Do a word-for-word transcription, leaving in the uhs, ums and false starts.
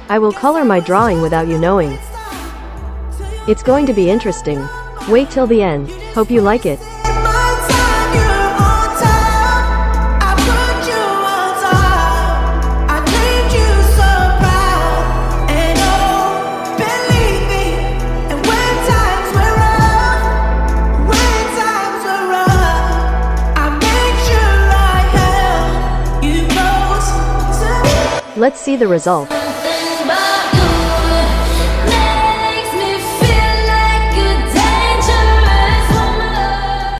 I will color my drawing without you knowing. It's going to be interesting. Wait till the end. Hope you like it. Let's see the result.